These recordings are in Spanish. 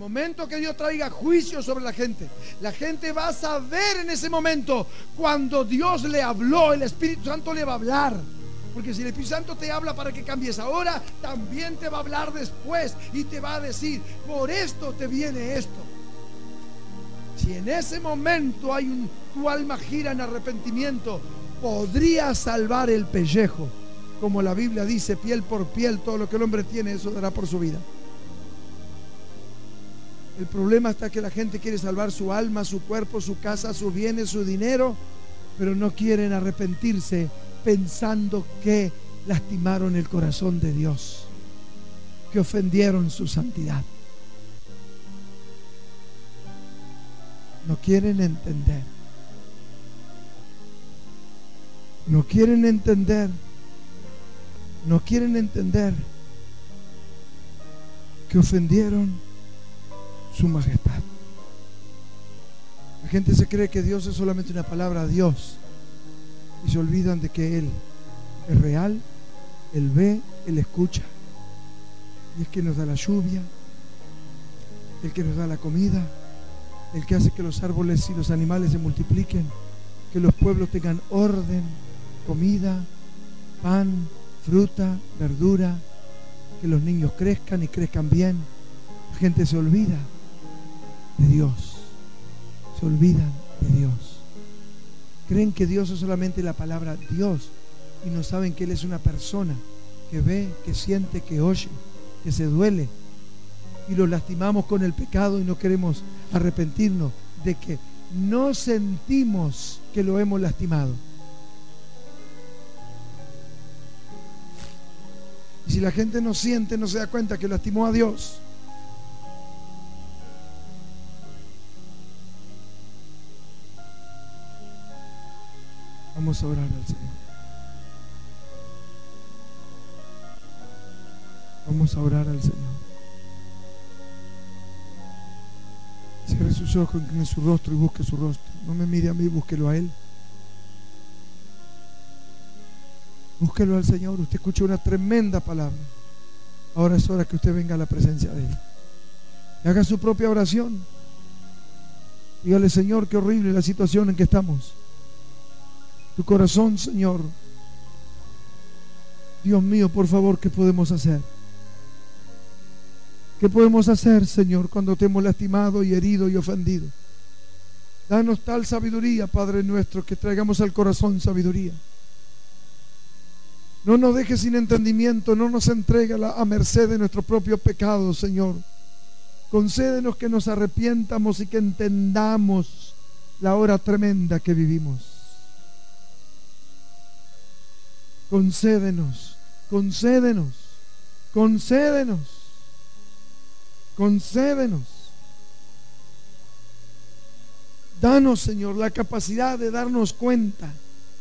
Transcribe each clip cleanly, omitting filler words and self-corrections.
momento que Dios traiga juicio sobre la gente va a saber en ese momento cuando Dios le habló. El Espíritu Santo le va a hablar. Porque si el Espíritu Santo te habla para que cambies ahora, también te va a hablar después y te va a decir: por esto te viene esto. Si en ese momento tu alma gira en arrepentimiento, podría salvar el pellejo. Como la Biblia dice, piel por piel, todo lo que el hombre tiene, eso dará por su vida. El problema está que la gente quiere salvar su alma, su cuerpo, su casa, sus bienes, su dinero, pero no quieren arrepentirse, pensando que lastimaron el corazón de Dios, que ofendieron su santidad. No quieren entender. No quieren entender. No quieren entender que ofendieron su majestad. La gente se cree que Dios es solamente una palabra, Dios, y se olvidan de que Él es real. Él ve, Él escucha, y es quien nos da la lluvia, el que nos da la comida, el que hace que los árboles y los animales se multipliquen, que los pueblos tengan orden, comida, pan, fruta, verdura, que los niños crezcan y crezcan bien. La gente se olvida de Dios, se olvidan de Dios. Creen que Dios es solamente la palabra Dios y no saben que Él es una persona que ve, que siente, que oye, que se duele, y lo lastimamos con el pecado y no queremos arrepentirnos de que no sentimos que lo hemos lastimado. Y si la gente no siente, no se da cuenta que lastimó a Dios. Vamos a orar al Señor. Vamos a orar al Señor. Cierre sus ojos, incline su rostro y busque su rostro. No me mire a mí, búsquelo a Él. Búsquelo al Señor. Usted escucha una tremenda palabra. Ahora es hora que usted venga a la presencia de Él y haga su propia oración. Dígale: Señor, qué horrible la situación en que estamos. Tu corazón, Señor. Dios mío, por favor, ¿qué podemos hacer? ¿Qué podemos hacer, Señor, cuando te hemos lastimado y herido y ofendido? Danos tal sabiduría, Padre nuestro, que traigamos al corazón sabiduría. No nos dejes sin entendimiento, no nos entregue a merced de nuestros propios pecados, Señor. Concédenos que nos arrepientamos y que entendamos la hora tremenda que vivimos. Concédenos, concédenos, concédenos, concédenos. Danos, Señor, la capacidad de darnos cuenta.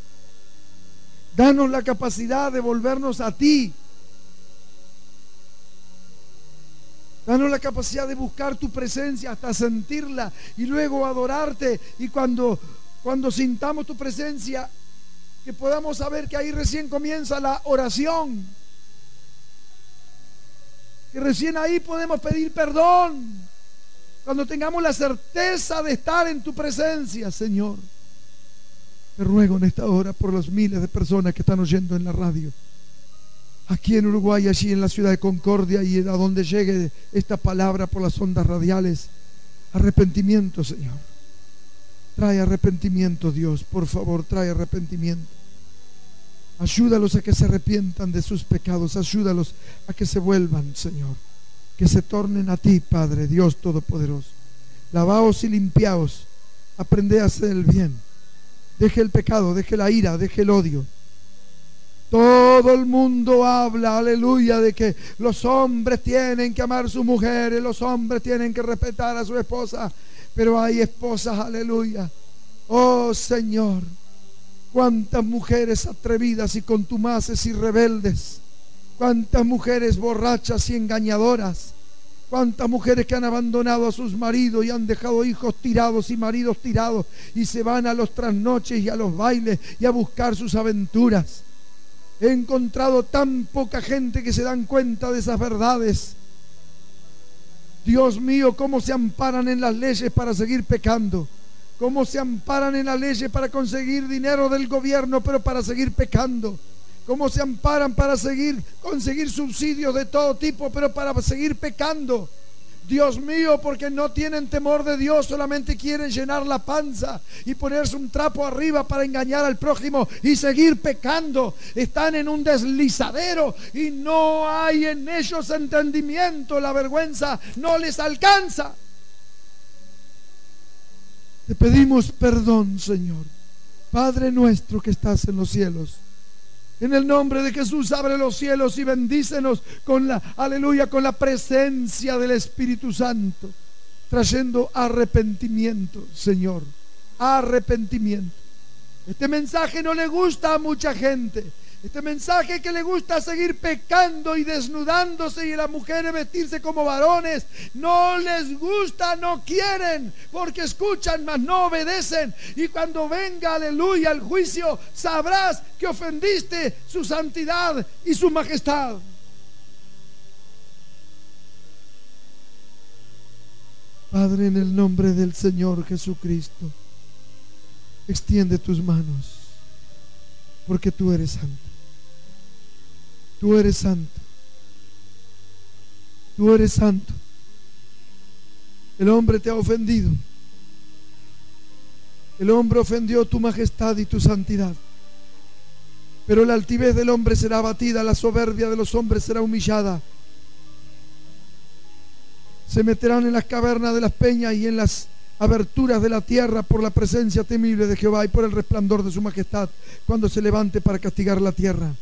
Danos la capacidad de volvernos a ti. Danos la capacidad de buscar tu presencia hasta sentirla y luego adorarte. Y cuando sintamos tu presencia, que podamos saber que ahí recién comienza la oración, que recién ahí podemos pedir perdón, cuando tengamos la certeza de estar en tu presencia, Señor. Te ruego en esta hora por los miles de personas que están oyendo en la radio, aquí en Uruguay, allí en la ciudad de Concordia, y a donde llegue esta palabra por las ondas radiales. Arrepentimiento, Señor. Trae arrepentimiento, Dios, por favor, trae arrepentimiento. Ayúdalos a que se arrepientan de sus pecados. Ayúdalos a que se vuelvan, Señor, que se tornen a ti, Padre Dios Todopoderoso. Lavaos y limpiaos. Aprended a hacer el bien. Deje el pecado, deje la ira, deje el odio. Todo el mundo habla, aleluya, de que los hombres tienen que amar a sus mujeres, los hombres tienen que respetar a su esposa. Pero hay esposas, aleluya, oh Señor, cuántas mujeres atrevidas y contumaces y rebeldes, cuántas mujeres borrachas y engañadoras, cuántas mujeres que han abandonado a sus maridos y han dejado hijos tirados y maridos tirados y se van a los trasnoches y a los bailes y a buscar sus aventuras. He encontrado tan poca gente que se dan cuenta de esas verdades. Dios mío, cómo se amparan en las leyes para seguir pecando, cómo se amparan en las leyes para conseguir dinero del gobierno, pero para seguir pecando, cómo se amparan para conseguir subsidios de todo tipo, pero para seguir pecando. Dios mío, porque no tienen temor de Dios, solamente quieren llenar la panza y ponerse un trapo arriba para engañar al prójimo y seguir pecando. Están en un deslizadero y no hay en ellos entendimiento. La vergüenza no les alcanza. Te pedimos perdón, Señor. Padre nuestro que estás en los cielos, en el nombre de Jesús, abre los cielos y bendícenos con aleluya, con la presencia del Espíritu Santo, trayendo arrepentimiento, Señor, arrepentimiento. Este mensaje no le gusta a mucha gente. Este mensaje que le gusta seguir pecando y desnudándose y las mujeres vestirse como varones, no les gusta, no quieren, porque escuchan mas no obedecen. Y cuando venga, aleluya, el juicio, sabrás que ofendiste su santidad y su majestad. Padre, en el nombre del Señor Jesucristo, extiende tus manos, porque tú eres santo. Tú eres santo. Tú eres santo. El hombre te ha ofendido. El hombre ofendió tu majestad y tu santidad. Pero la altivez del hombre será abatida, la soberbia de los hombres será humillada. Se meterán en las cavernas de las peñas y en las aberturas de la tierra por la presencia temible de Jehová y por el resplandor de su majestad, cuando se levante para castigar la tierra.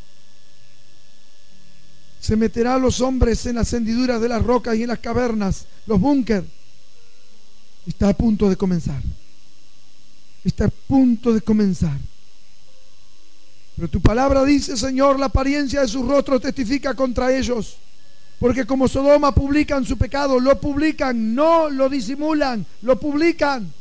Se meterá a los hombres en las hendiduras de las rocas y en las cavernas, los búnker. Está a punto de comenzar. Está a punto de comenzar. Pero tu palabra dice, Señor, la apariencia de sus rostros testifica contra ellos. Porque como Sodoma publican su pecado, lo publican, no lo disimulan, lo publican.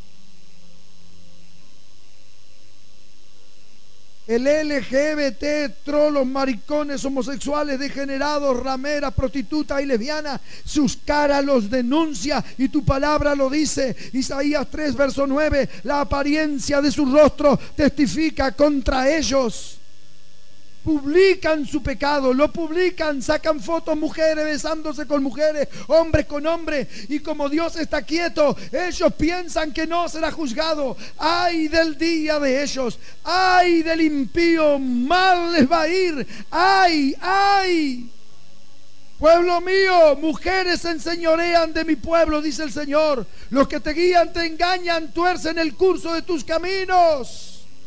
El LGBT, trolos, maricones, homosexuales, degenerados, rameras, prostitutas y lesbianas, sus caras los denuncia y tu palabra lo dice. Isaías 3, verso 9, la apariencia de su rostro testifica contra ellos. Publican su pecado, lo publican, sacan fotos, mujeres besándose con mujeres, hombres con hombres, y como Dios está quieto, ellos piensan que no será juzgado. Ay del día de ellos, ay del impío, mal les va a ir. Ay, ay. Pueblo mío, mujeres se enseñorean de mi pueblo, dice el Señor. Los que te guían te engañan, tuercen el curso de tus caminos.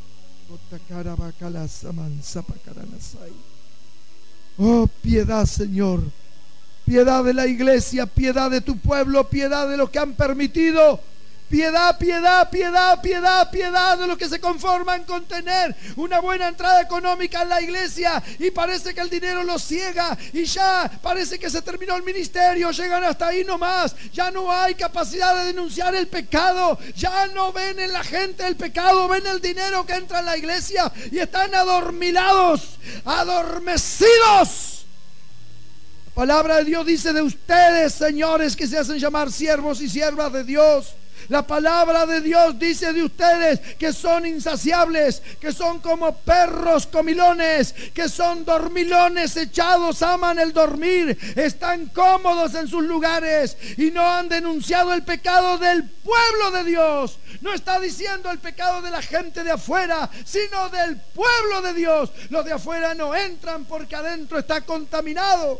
Oh, piedad, Señor, piedad de la iglesia, piedad de tu pueblo, piedad de los que han permitido, piedad, piedad, piedad, piedad, piedad de los que se conforman con tener una buena entrada económica en la iglesia y parece que el dinero los ciega y ya parece que se terminó el ministerio, llegan hasta ahí nomás, ya no hay capacidad de denunciar el pecado, ya no ven en la gente el pecado, ven el dinero que entra en la iglesia y están adormilados, adormecidos. La palabra de Dios dice de ustedes, señores, que se hacen llamar siervos y siervas de Dios. La palabra de Dios dice de ustedes que son insaciables, que son como perros comilones, que son dormilones echados, aman el dormir, están cómodos en sus lugares y no han denunciado el pecado del pueblo de Dios. No está diciendo el pecado de la gente de afuera, sino del pueblo de Dios. Los de afuera no entran porque adentro está contaminado.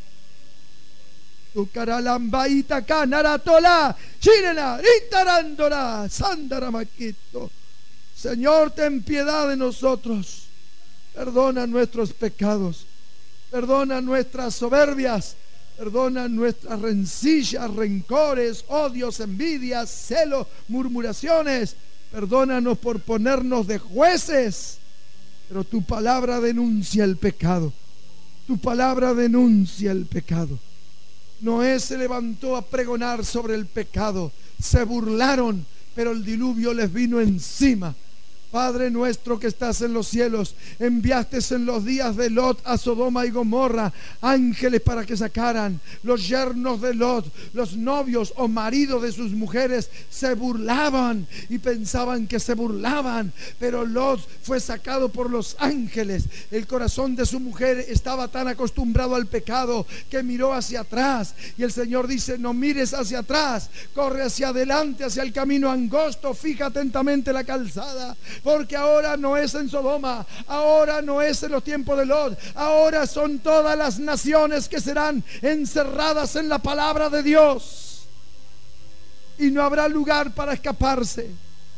Señor, ten piedad de nosotros. Perdona nuestros pecados, perdona nuestras soberbias, perdona nuestras rencillas, rencores, odios, envidias, celos, murmuraciones. Perdónanos por ponernos de jueces, pero tu palabra denuncia el pecado. Tu palabra denuncia el pecado. Noé se levantó a pregonar sobre el pecado. Se burlaron, pero el diluvio les vino encima Padre nuestro que estás en los cielos, enviaste en los días de Lot a Sodoma y Gomorra ángeles para que sacaran. Los yernos de Lot, los novios o maridos de sus mujeres, se burlaban y pensaban que se burlaban, pero Lot fue sacado por los ángeles. El corazón de su mujer estaba tan acostumbrado al pecado que miró hacia atrás, y el Señor dice: no mires hacia atrás, corre hacia adelante, hacia el camino angosto, fija atentamente la calzada, porque ahora no es en Sodoma, ahora no es en los tiempos de Lot, ahora son todas las naciones que serán encerradas en la palabra de Dios, y no habrá lugar para escaparse.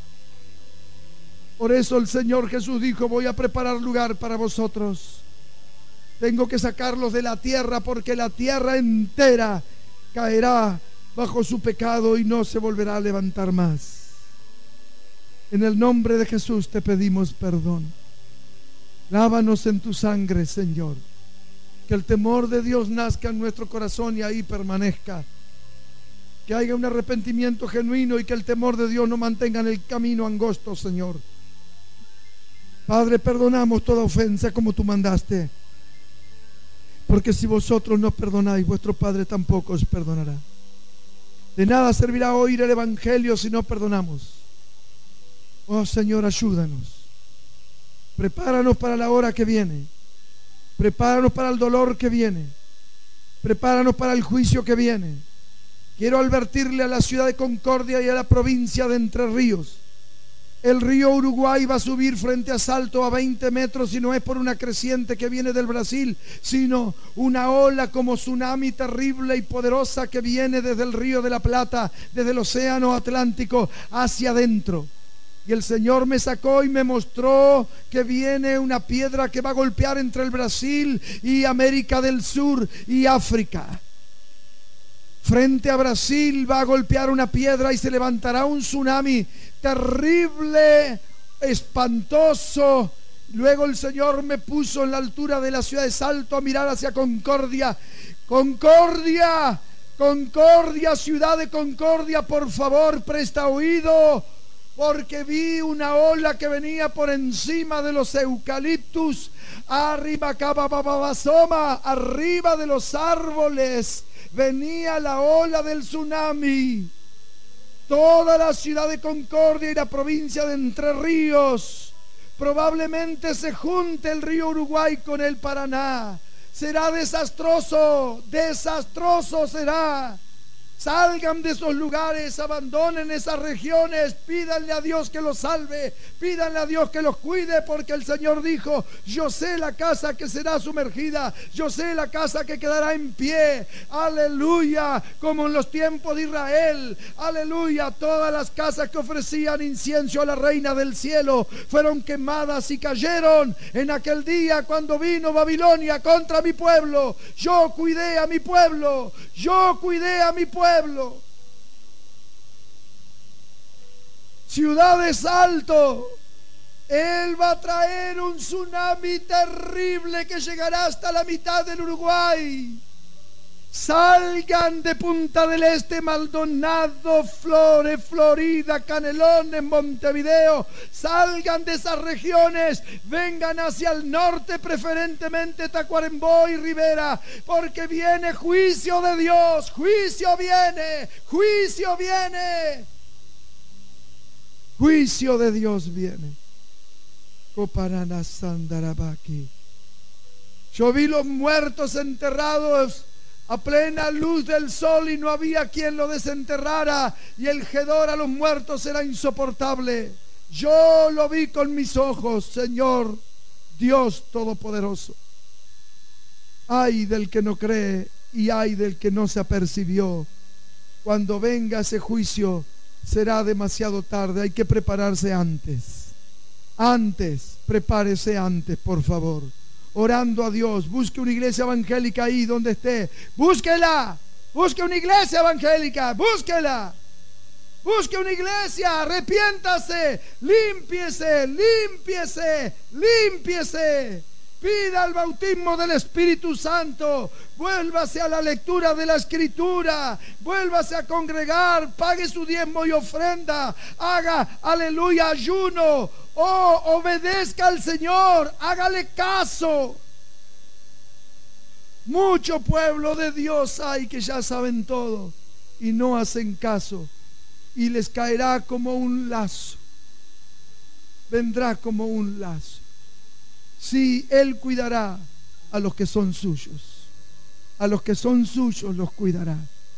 Por eso el Señor Jesús dijo: voy a preparar lugar para vosotros. Tengo que sacarlos de la tierra, porque la tierra entera caerá bajo su pecado y no se volverá a levantar más. En el nombre de Jesús te pedimos perdón. Lávanos en tu sangre, Señor. Que el temor de Dios nazca en nuestro corazón y ahí permanezca. Que haya un arrepentimiento genuino y que el temor de Dios nos mantenga en el camino angosto, Señor. Padre, perdonamos toda ofensa como tú mandaste, porque si vosotros no perdonáis, vuestro Padre tampoco os perdonará. De nada servirá oír el Evangelio si no perdonamos. Oh Señor, ayúdanos. Prepáranos para la hora que viene. Prepáranos para el dolor que viene. Prepáranos para el juicio que viene. Quiero advertirle a la ciudad de Concordia y a la provincia de Entre Ríos: el río Uruguay va a subir frente a Salto a 20 metros, y no es por una creciente que viene del Brasil, sino una ola como tsunami terrible y poderosa que viene desde el río de la Plata, desde el océano Atlántico hacia adentro. Y el Señor me sacó y me mostró que viene una piedra que va a golpear entre el Brasil y América del Sur y África. Frente a Brasil va a golpear una piedra y se levantará un tsunami terrible, espantoso. Luego el Señor me puso en la altura de la ciudad de Salto a mirar hacia Concordia. Concordia, Concordia, ciudad de Concordia, por favor, presta oído, porque vi una ola que venía por encima de los eucaliptus, arriba de los árboles. Venía la ola del tsunami. Toda la ciudad de Concordia y la provincia de Entre Ríos, probablemente se junte el río Uruguay con el Paraná. Será desastroso, desastroso será. Salgan de esos lugares, abandonen esas regiones, pídanle a Dios que los salve, pídanle a Dios que los cuide, porque el Señor dijo: yo sé la casa que será sumergida, yo sé la casa que quedará en pie. Aleluya, como en los tiempos de Israel. Aleluya, todas las casas que ofrecían incienso a la reina del cielo fueron quemadas y cayeron en aquel día cuando vino Babilonia contra mi pueblo. Yo cuidé a mi pueblo, yo cuidé a mi pueblo. Ciudad de Salto, Él va a traer un tsunami terrible que llegará hasta la mitad del Uruguay. Salgan de Punta del Este, Maldonado, Flores, Florida, Canelones, Montevideo. Salgan de esas regiones, vengan hacia el norte, preferentemente Tacuarembó y Rivera, porque viene juicio de Dios. Juicio viene, juicio viene, juicio de Dios viene. Coparana Sandarabaki. Yo vi los muertos enterrados a plena luz del sol y no había quien lo desenterrara, y el hedor a los muertos era insoportable. Yo lo vi con mis ojos, Señor Dios Todopoderoso. Ay del que no cree y ay del que no se apercibió. Cuando venga ese juicio será demasiado tarde. Hay que prepararse antes. Prepárese antes, por favor. Orando a Dios, busque una iglesia evangélica ahí donde esté, búsquela, busque una iglesia evangélica, búsquela, busque una iglesia, arrepiéntase, límpiese, límpiese, límpiese, Pida el bautismo del Espíritu Santo. Vuélvase a la lectura de la Escritura. Vuélvase a congregar. Pague su diezmo y ofrenda. Haga, aleluya, ayuno. Oh, obedezca al Señor. Hágale caso. Mucho pueblo de Dios hay que ya saben todo y no hacen caso. Y les caerá como un lazo. Vendrá como un lazo. Sí, Él cuidará a los que son suyos. A los que son suyos los cuidará.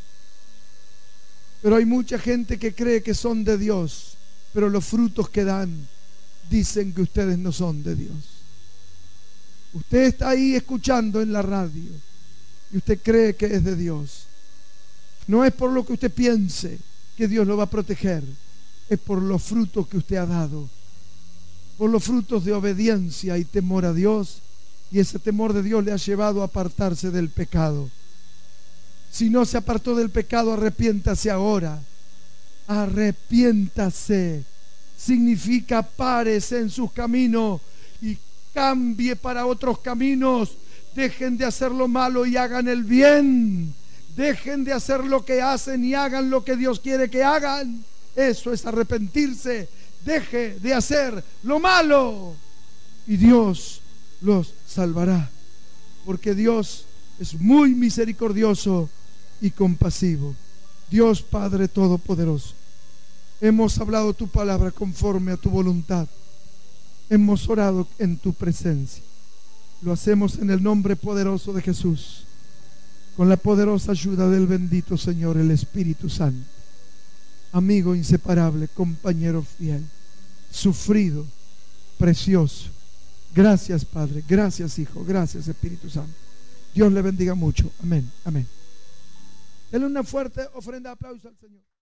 Pero hay mucha gente que cree que son de Dios, pero los frutos que dan dicen que ustedes no son de Dios. Usted está ahí escuchando en la radio y usted cree que es de Dios. No es por lo que usted piense que Dios lo va a proteger, es por los frutos que usted ha dado. Por los frutos de obediencia y temor a Dios, y ese temor de Dios le ha llevado a apartarse del pecado. Si no se apartó del pecado, arrepiéntase ahora. Arrepiéntase significa párese en sus caminos y cambie para otros caminos. Dejen de hacer lo malo y hagan el bien. Dejen de hacer lo que hacen y hagan lo que Dios quiere que hagan. Eso es arrepentirse. Deje de hacer lo malo y Dios los salvará, porque Dios es muy misericordioso y compasivo. Dios Padre Todopoderoso, hemos hablado tu palabra conforme a tu voluntad. Hemos orado en tu presencia. Lo hacemos en el nombre poderoso de Jesús, con la poderosa ayuda del bendito Señor, el Espíritu Santo. Amigo inseparable, compañero fiel, sufrido, precioso. Gracias, Padre. Gracias, Hijo. Gracias, Espíritu Santo. Dios le bendiga mucho. Amén. Amén. Denle una fuerte ofrenda de aplauso al Señor.